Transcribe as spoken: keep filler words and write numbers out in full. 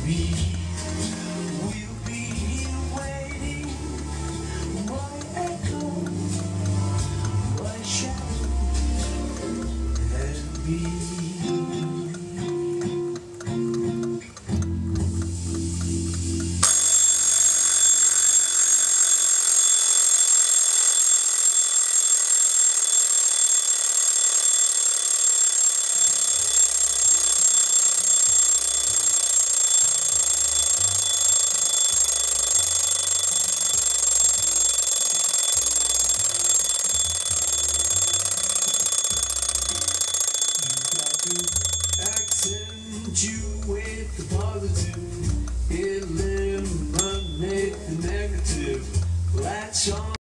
me. We'll be here waiting, my echo, my shadow, and me. Accentuate the positive, eliminate the negative. Latch on.